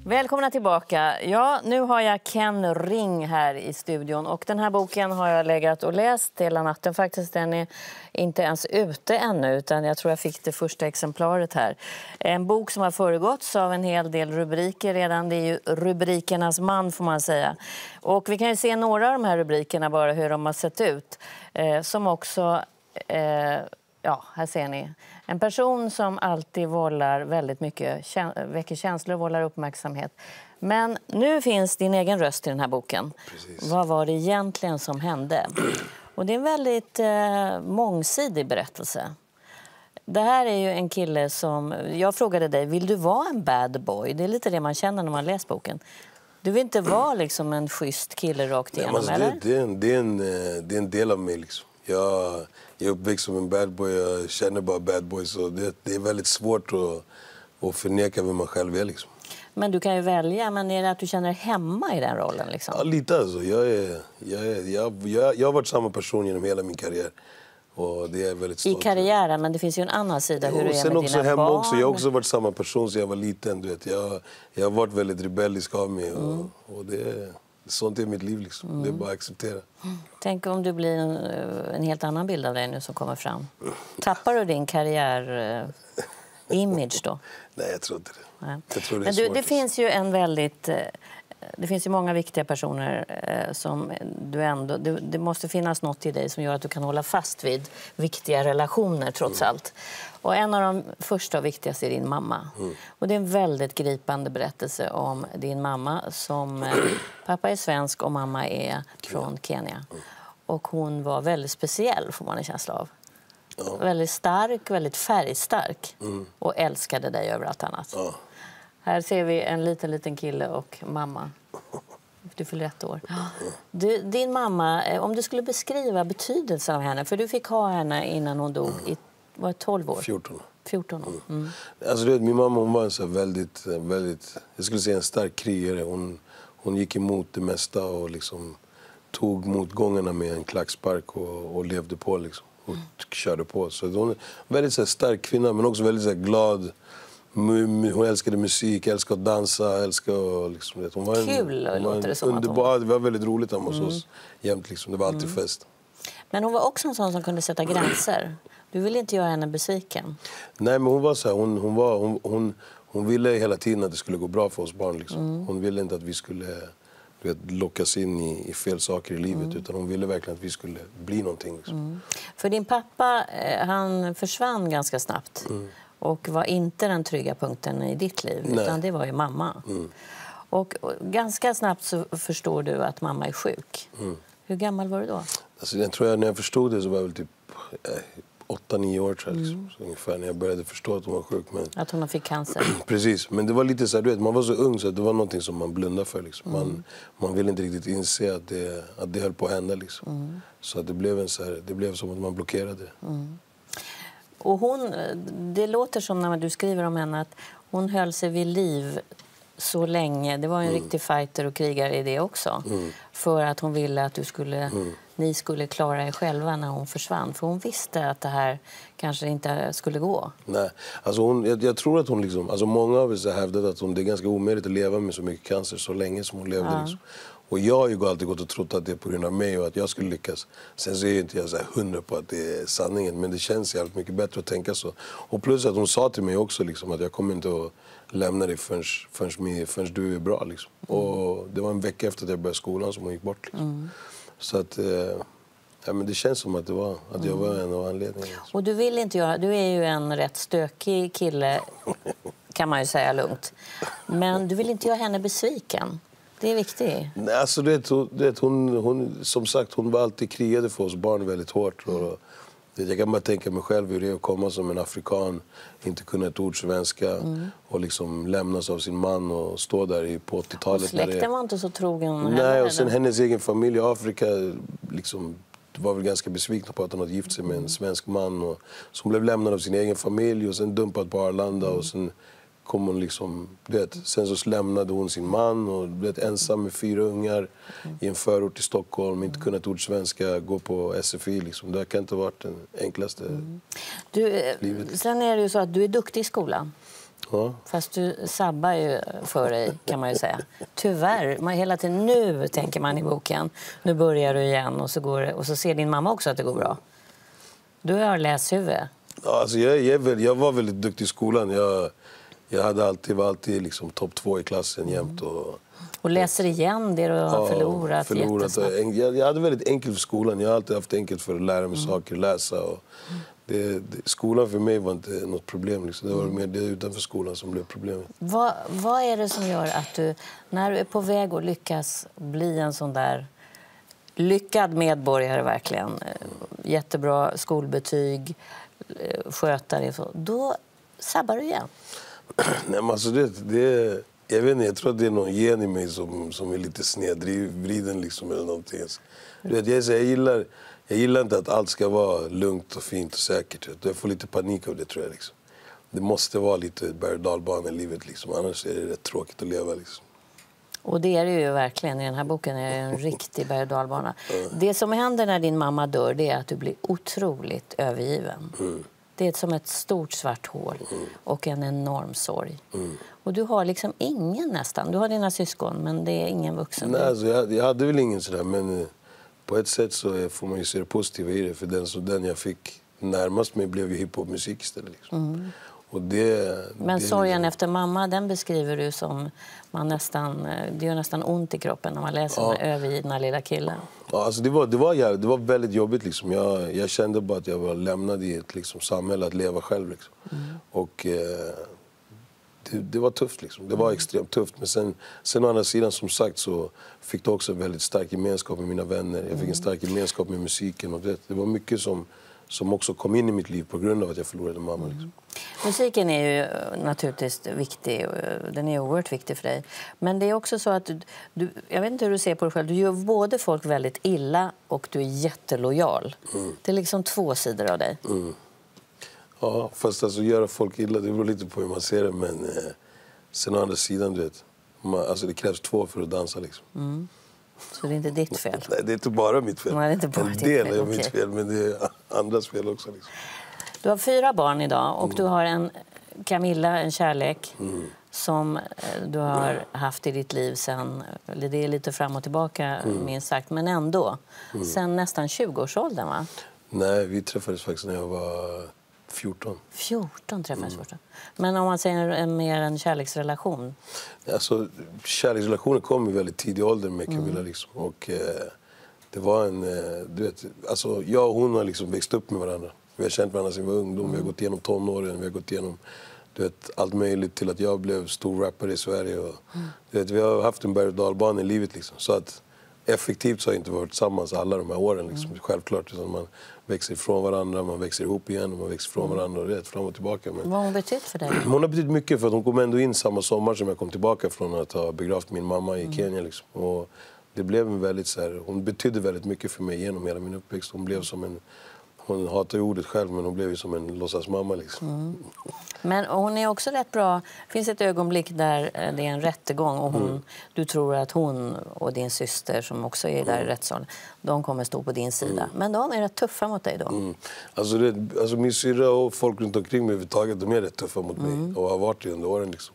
Välkomna tillbaka. Ja, nu har jag Ken Ring här i studion. Och den här boken har jag legat och läst hela natten. Faktiskt den är inte ens ute ännu, utan jag tror jag fick det första exemplaret här. En bok som har föregåtts av en hel del rubriker redan. Det är ju rubrikernas man, får man säga. Och vi kan ju se några av de här rubrikerna, bara hur de har sett ut. Som också... Ja, här ser ni. En person som alltid vållar väldigt mycket, väcker känslor och vållar uppmärksamhet. Men nu finns din egen röst i den här boken. Precis. Vad var det egentligen som hände? Och det är en väldigt mångsidig berättelse. Det här är ju en kille som... Jag frågade dig, vill du vara en bad boy? Det är lite det man känner när man läser boken. Du vill inte vara liksom en schysst kille rakt igenom, alltså, eller? Det är en del av mig liksom. Jag är uppväxt som en bad boy, jag känner bara bad boy, så det är väldigt svårt att förneka vem man själv är liksom. Men du kan ju välja, men är det att du känner hemma i den rollen liksom? Ja, lite alltså. Jag har varit samma person genom hela min karriär. Och det är väldigt stolt. I karriären, men det finns ju en annan sida hur du är sen med också dina hemma barn. också. Jag har också varit samma person sedan jag var liten, du vet. Jag har varit väldigt rebellisk av mig och sånt är mitt liv liksom. Det är bara att acceptera. Tänk om du blir en helt annan bild av dig nu som kommer fram. Tappar du din karriär-image då? Nej, jag tror inte det. Nej. Jag tror det är Men svårt. det finns ju en väldigt... Det finns ju många viktiga personer som du ändå... Det måste finnas något i dig som gör att du kan hålla fast vid viktiga relationer trots allt. Och en av de första och viktigaste är din mamma. Och det är en väldigt gripande berättelse om din mamma som... Pappa är svensk och mamma är från Kenya. Och hon var väldigt speciell, får man en känsla av. Ja. Väldigt stark, väldigt färgstark. Och älskade dig över allt annat. Ja. Här ser vi en liten kille och mamma. Du fyller 1 år. Din mamma, om du skulle beskriva betydelsen av henne, för du fick ha henne innan hon dog i 12 år? 14 år. Alltså du vet, min mamma, hon var en så väldigt, jag skulle säga en stark krigare. Hon gick emot det mesta och liksom tog motgångarna med en klackspark och levde på liksom. Och körde på. Så hon är en väldigt så stark kvinna, men också väldigt så glad. Hon älskade musik, älskade att dansa, älskade liksom, hon var kul, låter det som underbar. Det var väldigt roligt hos oss jämt liksom. Det var alltid fest. Men hon var också en sån som kunde sätta gränser. Du ville inte göra henne besviken. Nej, men hon var så här, hon ville hela tiden att det skulle gå bra för oss barn liksom. Hon ville inte att vi skulle lockas in i fel saker i livet, utan hon ville verkligen att vi skulle bli någonting liksom. För din pappa, han försvann ganska snabbt. Och var inte den trygga punkten i ditt liv, utan det var ju mamma. Och ganska snabbt så förstår du att mamma är sjuk. Hur gammal var du då? Alltså, jag tror när jag förstod det så var jag väl typ 8-9 år tror jag, liksom. Så ungefär när jag började förstå att hon var sjuk. Men... Att hon fick cancer. Precis, men det var lite så här, du vet, man var så ung så det var någonting som man blundade för. Liksom. Man ville inte riktigt inse att det höll på att hända. Liksom. Så att det blev som att man blockerade. Och det låter som när du skriver om henne att hon höll sig vid liv så länge. Det var en riktig fighter och krigare i det också. För att hon ville att ni skulle klara er själva när hon försvann. För hon visste att det här kanske inte skulle gå. Nej, alltså jag tror att hon liksom... Alltså många av oss har hävdat att det är ganska omöjligt att leva med så mycket cancer så länge som hon levde. Liksom. Och jag har ju alltid gått och trott att det är på grund av mig och att jag skulle lyckas. Sen så är inte jag så här 100 på att det är sanningen, men det känns jävligt mycket bättre att tänka så. Och plus att hon sa till mig också liksom, att jag kommer inte att lämna dig förrän du är bra. Liksom. Och det var en vecka efter att jag började skolan som hon gick bort. Liksom. Så att... Ja, men det känns som att jag var en av anledningarna. Och du vill inte göra... Du är ju en rätt stökig kille, kan man ju säga lugnt. Men du vill inte göra henne besviken. Det är viktigt. Nej, alltså hon som sagt, hon var alltid krigade för oss barn väldigt hårt. Och, jag kan bara tänka mig själv hur det är att komma som en afrikan, inte kunna ett ord svenska och liksom lämnas av sin man och stå där på 80-talet. Och släkten var inte så trogen. Nej, och sen hennes egen familj i Afrika liksom... var väl ganska besvikna på att hon hade gift sig med en svensk man. Och, som blev lämnad av sin egen familj och sen dumpad på Arlanda och sen kom hon liksom, du vet, sen så lämnade hon sin man och blev ensam med 4 ungar i en förort i Stockholm, inte kunnat ord svenska, gå på SFI liksom. Det kan inte ha varit den enklaste livet. Sen är det ju så att du är duktig i skolan. Ja. Fast du sabbar ju för dig, kan man ju säga. Tyvärr, hela tiden nu tänker man i boken. Nu börjar du igen och så ser din mamma också att det går bra. Du har läshuvud. Ja, alltså jag var väldigt duktig i skolan. Jag var alltid liksom topp 2 i klassen jämt. Och läser igen det du har förlorat. Jag hade väldigt enkelt för skolan. Jag har alltid haft enkelt för att lära mig saker, läsa. Och skolan för mig var inte något problem. Liksom. Det var mer det utanför skolan som blev problemet. Vad är det som gör att du, när du är på väg att lyckas bli en sån där lyckad medborgare verkligen, jättebra skolbetyg, skötare, då sabbar du igen? Nej, men alltså jag vet inte, jag tror att det är någon gen i mig som är lite snedvriden liksom, eller någonting. Jag gillar inte att allt ska vara lugnt och fint och säkert. Jag får lite panik av det, tror jag. Liksom. Det måste vara lite berg- och dalbana i livet, liksom. Annars är det rätt tråkigt att leva. Liksom. Och det är det ju verkligen. I den här boken är det en riktig berg- och dalbana. Det som händer när din mamma dör, det är att du blir otroligt övergiven. Det är som ett stort svart hål och en enorm sorg. Och du har liksom ingen nästan. Du har dina syskon, men det är ingen vuxen. Nej, alltså jag hade väl ingen sådär, men på ett sätt så får man ju se det positiva i det. För den jag fick närmast mig blev ju hiphopmusik istället. Liksom. Och men sorgen efter mamma, den beskriver du som det gör nästan ont i kroppen när man läser den övergivna lilla killen. Ja, alltså det var väldigt jobbigt. Liksom. Jag kände bara att jag var lämnad i ett liksom, samhälle att leva själv. Liksom. Och det var tufft. Liksom. Det var extremt tufft. Men sen å andra sidan, som sagt, så fick jag också väldigt stark gemenskap med mina vänner. Jag fick en stark gemenskap med musiken. Och det var mycket som också kom in i mitt liv på grund av att jag förlorade mamma. Liksom. Musiken är ju naturligtvis viktig. Den är oerhört viktig för dig. Men det är också så att jag vet inte hur du ser på dig själv. Du gör både folk väldigt illa och du är jättelojal. Det är liksom 2 sidor av dig. Ja, fast alltså göra folk illa, det beror lite på hur man ser det. Men sen å andra sidan, du vet, alltså det krävs 2 för att dansa. Liksom. Så det är inte ditt fel? Nej, det är inte bara mitt fel. Nej, det är inte bara en del är mitt fel, men det är andras fel också. Liksom. Du har 4 barn idag och du har en Camilla, en kärlek som du har haft i ditt liv sen, det är lite fram och tillbaka minst sagt, men ändå, sen nästan 20-årsåldern, va? Nej, vi träffades faktiskt när jag var 14. 14 träffades först. Men om man säger mer en kärleksrelation? Alltså, kärleksrelationen kom i väldigt tidig ålder med Camilla. Liksom. Och det var du vet, alltså, jag och hon har liksom växt upp med varandra. Vi har känt varandra sedan vi var ungdom. Vi har gått igenom tonåren, vi har gått igenom allt möjligt till att jag blev stor rappare i Sverige. Och, vi har haft en berg- och dalbana i livet. Liksom. Så att effektivt så har jag inte varit tillsammans alla de här åren. Liksom. Självklart, utan man växer ifrån varandra, man växer ihop igen och man växer ifrån varandra och rätt fram och tillbaka. Men vad har hon betytt för dig? Hon har betytt mycket, för att hon kom ändå in samma sommar som jag kom tillbaka från att ha begravt min mamma i Kenya. Liksom. Och det blev en väldigt så här, hon betydde väldigt mycket för mig genom hela min uppväxt. Hon blev som hon hatar ju ordet själv, men hon blev ju som en låtsasmamma. Liksom. Men hon är också rätt bra. Det finns ett ögonblick där det är en rättegång och du tror att hon och din syster, som också är där i rättssalen, de kommer stå på din sida. Men de är rätt tuffa mot dig då. Alltså min syrra och folk runt omkring mig överhuvudtaget, de är rätt tuffa mot mig och har varit det under åren. Liksom.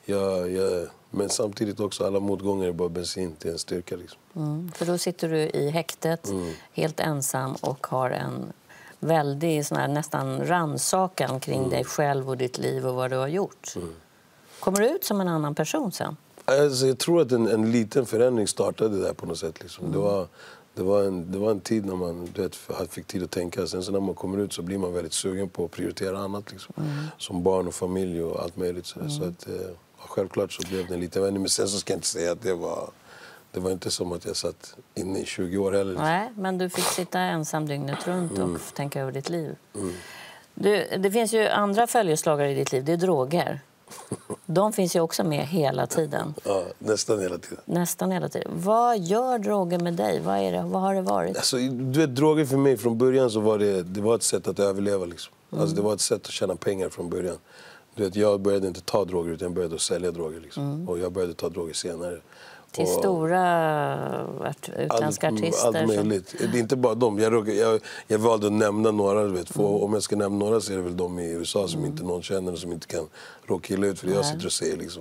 Men samtidigt också, alla motgångar är bara bensin till en styrka. Liksom. För då sitter du i häktet helt ensam och har en väldigt sån här, nästan rannsakan kring dig själv och ditt liv och vad du har gjort. Kommer du ut som en annan person sen? Alltså, jag tror att en liten förändring startade där på något sätt. Liksom. Det var en tid när man fick tid att tänka. Sen så när man kommer ut så blir man väldigt sugen på att prioritera annat. Liksom. Som barn och familj och allt möjligt. Så att, självklart så blev det en liten vändning. Men sen så ska jag inte säga att det var inte som att jag satt inne i 20 år heller. Liksom. Nej, men du fick sitta ensam dygnet runt och tänka över ditt liv. Det finns ju andra följeslagare i ditt liv, det är droger. De finns ju också med hela tiden. Ja, nästan hela tiden. Nästan hela tiden. Vad gör droger med dig? Vad har det varit? Alltså, du vet, droger för mig från början så var det var ett sätt att överleva. Liksom. Alltså, det var ett sätt att tjäna pengar från början. Du vet, jag började inte ta droger utan jag började sälja droger. Liksom. Och jag började ta droger senare. Till stora utländska artister? Allt möjligt. Det är inte bara dem. Jag valde att nämna några. Du vet. Om jag ska nämna några så är det väl de i USA som inte någon känner och som inte kan råka illa ut för det jag sitter och säger. Liksom.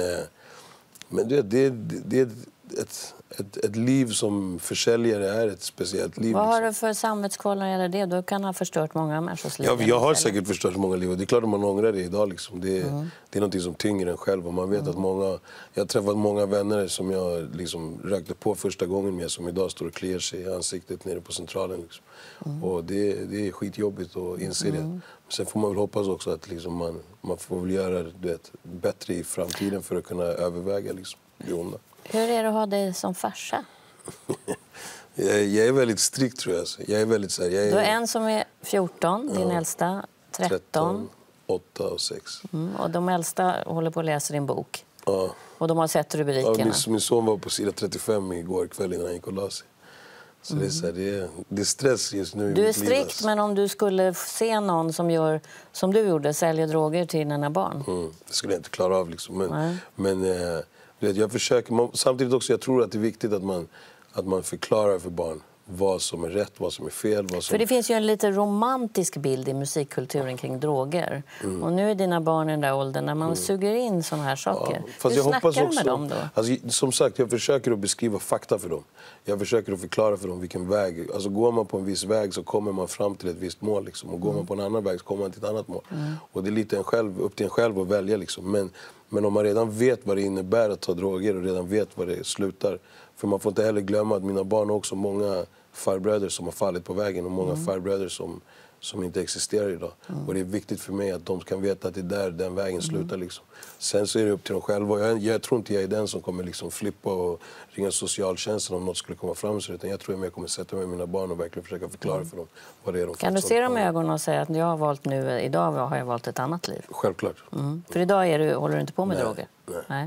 Men det är ett liv som försäljare är ett speciellt liv. Vad har du för samvetskval när det gäller det? Du kan ha förstört många människors liv. Ja, jag har säkert förstört många liv och det är klart att man ångrar det idag. Liksom. Det är något som tynger en själv och man vet att jag har träffat många vänner som jag liksom rökte på första gången med som idag står och kliar sig i ansiktet nere på Centralen. Liksom. Och det är skitjobbigt att inse det. Men sen får man väl hoppas också att liksom man får väl göra bättre i framtiden för att kunna överväga liksom, det onda. Hur är det att ha dig som farsa? Jag är väldigt strikt tror jag. Jag är väldigt så här, Du har en som är 14, din äldsta 13. 8 och 6. Och de äldsta håller på att läsa din bok. Ja. Och de har sett rubrikerna. Ja, min son var på sida 35 igår kväll innan han gick och la sig. Så det är så här, det är stress just nu. Du är strikt, men om du skulle se någon som gör som du gjorde, säljer droger till dina barn? Det skulle jag inte klara av liksom. Men jag försöker, samtidigt också jag tror att det är viktigt att man förklarar för barn vad som är rätt, vad som är fel. För det finns ju en lite romantisk bild i musikkulturen kring droger. Och nu är dina barn i den där åldern när man suger in såna här saker. Ja, fast Hur jag hoppas snackar också, du med dem då? Alltså, som sagt, jag försöker att beskriva fakta för dem. Jag försöker att förklara för dem vilken väg. Alltså, går man på en viss väg så kommer man fram till ett visst mål. Liksom. Och går man på en annan väg så kommer man till ett annat mål. Och det är lite upp till en själv att välja. Liksom. Men om man redan vet vad det innebär att ta droger och redan vet vad det slutar. För man får inte heller glömma att mina barn har också många farbröder som har fallit på vägen och många farbröder som inte existerar idag. Och det är viktigt för mig att de kan veta att det är där den vägen slutar. Liksom. Sen så är det upp till dem själva. Jag tror inte jag är den som kommer liksom flippa och ringa socialtjänsten om något skulle komma fram. Utan jag tror att jag kommer sätta mig med mina barn och verkligen försöka förklara för dem vad det är de kan du se dem i ögonen och säga att idag har jag valt ett annat liv? Självklart. För idag håller du inte på med droger? Nej.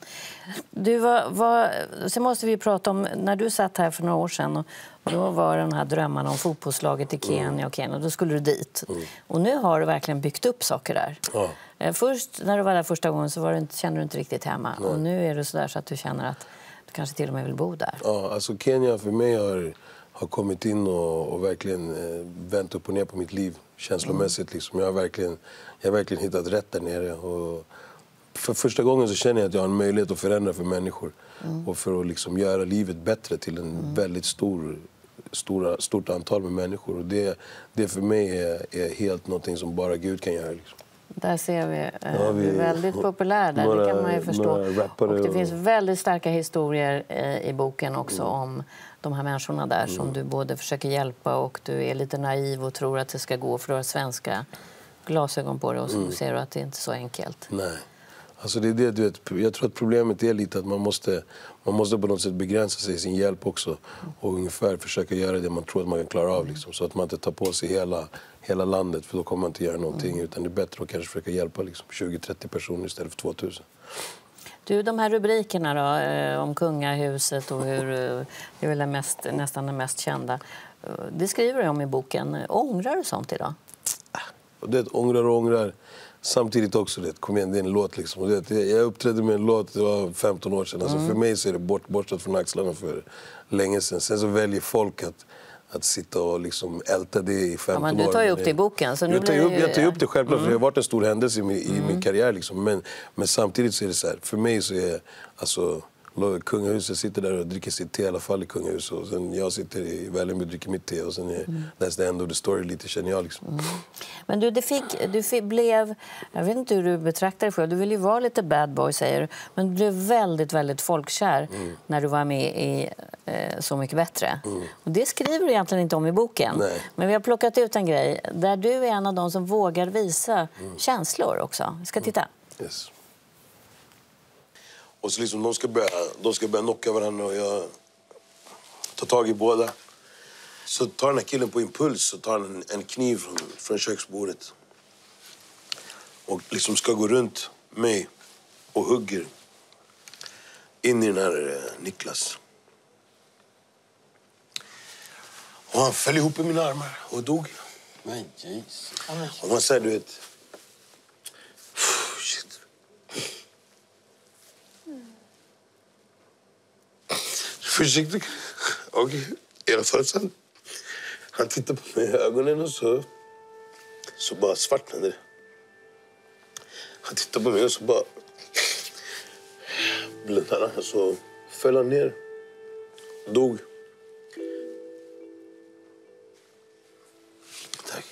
Sen måste vi prata om, när du satt här för några år sedan och då var den här drömmarna om fotbollslaget i Kenya och Kenya, då skulle du dit. Och nu har du verkligen byggt upp saker där. Ja. Först, när du var där första gången så kände du inte riktigt hemma. Nej. Och nu är det så där så att du känner att du kanske till och med vill bo där. Ja, alltså Kenya för mig har kommit in och verkligen vänt upp och ner på mitt liv känslomässigt. Liksom. Jag har verkligen hittat rätt där nere och för första gången så känner jag att jag har en möjlighet att förändra för människor. Och för att liksom göra livet bättre till en väldigt stort antal med människor. Och det för mig är helt någonting som bara Gud kan göra. Liksom. Där ser vi, du är väldigt populär där, det kan man ju förstå. Och det finns väldigt starka historier i boken också om de här människorna där som du både försöker hjälpa och du är lite naiv och tror att det ska gå för du har svenska glasögon på dig och så ser du att det inte är så enkelt. Nej. Alltså det är det, du vet, jag tror att problemet är lite att man måste på något sätt begränsa sig i sin hjälp också och ungefär försöka göra det man tror att man kan klara av liksom, så att man inte tar på sig hela landet för då kommer man inte göra någonting utan det är bättre att kanske försöka hjälpa liksom, 20-30 personer istället för 2000. Du, de här rubrikerna då, om kungahuset och hur det är väl nästan det mest kända. Det skriver du om i boken. Ångrar du sånt idag? Det ångrar. Samtidigt också, kom igen, det är en låt liksom. Jag uppträdde med en låt, det var 15 år sedan. Alltså, för mig så är det borstat från axlarna för länge sedan. Sen så väljer folk att sitta och liksom älta det i 15 år. Men du tar ju upp det i boken. Så jag tar upp det självklart, för det har varit en stor händelse i min karriär. Liksom. Men samtidigt så är det så här, för mig så är alltså... Kungahuset sitter där och dricker sitt te i alla fall i kungahuset och sen jag sitter i Vällingby och dricker mitt te och sen that's the end of the story lite känner jag liksom. Men du blev, jag vet inte hur du betraktar dig själv, du vill ju vara lite bad boy säger du, men du blev väldigt, väldigt folkkär när du var med i Så mycket bättre. Och det skriver du egentligen inte om i boken. Nej. Men vi har plockat ut en grej där du är en av de som vågar visa känslor också. Vi ska titta. Yes. Och så liksom, de ska börja knocka varandra och jag tar tag i båda. Så tar den här killen på impuls och tar en kniv från köksbordet. Och liksom ska gå runt mig och hugger in i den här Niklas. Och han föll ihop i mina armar och dog. Nej, Jesus. Och man säger, du vet... Försiktigt. Okej. I alla fall sen. Han tittar på mig i ögonen och så bara svartnade det. Han tittar på mig och så bara blundade han. Så föll han ner. Dog. Tack.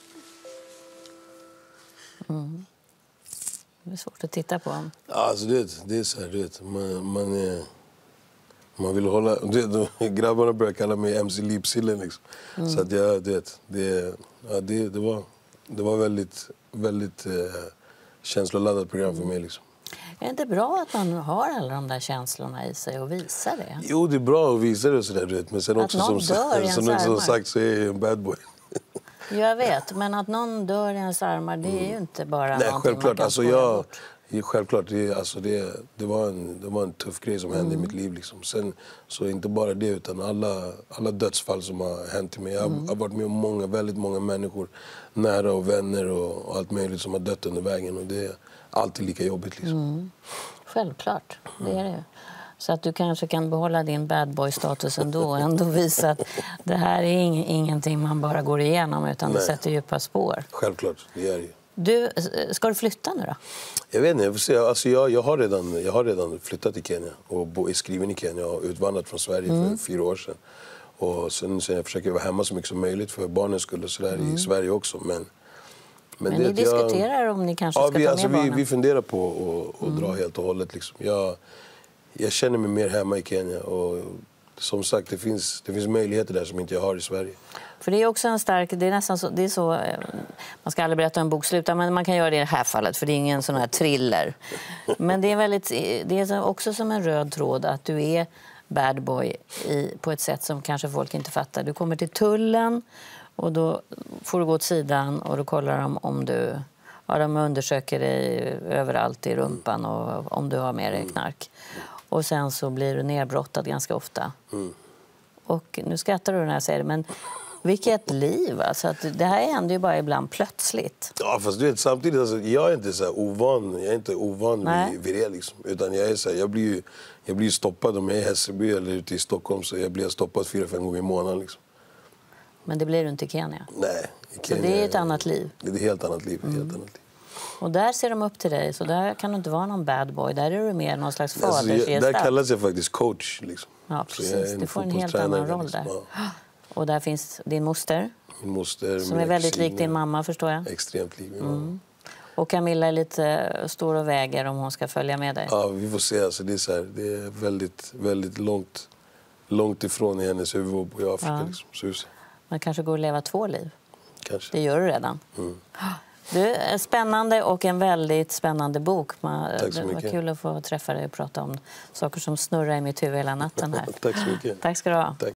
Mm. Det är svårt att titta på honom. Alltså det är så här, du vet, man vill hålla... Grabbarna börjar kalla mig MC Lipsillen liksom. Så att det var väldigt känsloladdat program för mig liksom. Är det inte bra att man har alla de där känslorna i sig och visar det? Jo, det är bra att visa det och sådär, du vet. Men sen också som sagt så är jag en bad boy. Jag vet, men att någon dör i ens armar, det är ju inte bara Nej, någonting självklart. man kan bort. Självklart, det var en tuff grej som hände i mitt liv. Liksom. Sen, så inte bara det, utan alla dödsfall som har hänt till mig. Jag har varit med om väldigt många människor, nära och vänner och allt möjligt som har dött under vägen. Och det är alltid lika jobbigt. Liksom. Självklart, det är det. Så att du kanske kan behålla din bad boy-status ändå och ändå visa att det här är ingenting man bara går igenom, utan det sätter djupa spår. Självklart, det är det. Ska du flytta nu då? Jag vet inte, jag får se. Alltså jag har redan flyttat till Kenya och är skriven i Kenya och utvandrat från Sverige för 4 år sedan. Och sen jag försöker vara hemma så mycket som möjligt för barnens skull och sådär i Sverige också. Men ni diskuterar om ni kanske ska ta med barnen? Vi funderar på att dra helt och hållet. Liksom. Jag känner mig mer hemma i Kenya och som sagt det finns möjligheter där som inte jag har i Sverige. För det är också en stark, det är nästan så, det är så, man ska aldrig berätta en bok sluta, men man kan göra det i det här fallet för det är ingen sån här thriller. Men det är också som en röd tråd att du är bad boy på ett sätt som kanske folk inte fattar. Du kommer till tullen och då får du gå åt sidan och då kollar de om du, de undersöker dig överallt i rumpan och om du har med dig knark. Och sen så blir du nerbrottad ganska ofta. Och nu skrattar du när jag säger det, men vilket liv! Alltså att det här händer ju bara ibland plötsligt. Ja, fast du vet, samtidigt, alltså, jag är inte så här ovan vid det liksom. Utan jag är så här, jag blir stoppad om jag är i Hässelby eller ute i Stockholm, så jag blir stoppad 4-5 gånger i månaden liksom. Men det blir du inte i Kenya? Nej, i Kenya, så det är ett annat liv? Det är ett helt annat liv, Och där ser de upp till dig, så där kan du inte vara någon bad boy. Där är du mer någon slags fadersgestalt. Där kallas jag faktiskt coach liksom. Ja, precis. Du får en helt annan roll där. Ja. Och där finns din moster. Min moster. Som är väldigt lik din mamma, förstår jag. Extremt lik min mamma. Och Camilla är lite stor och väger om hon ska följa med dig. Ja, vi får se. Alltså, det är väldigt, väldigt långt ifrån i hennes huvud och i Afrika. Ja. Liksom. Så man kanske går att leva 2 liv. Kanske. Det gör du redan. Du, spännande och en väldigt spännande bok. Tack så det mycket. var kul att få träffa dig och prata om saker som snurrar i mitt huvud hela natten här. Tack så mycket. Tack ska du ha. Tack.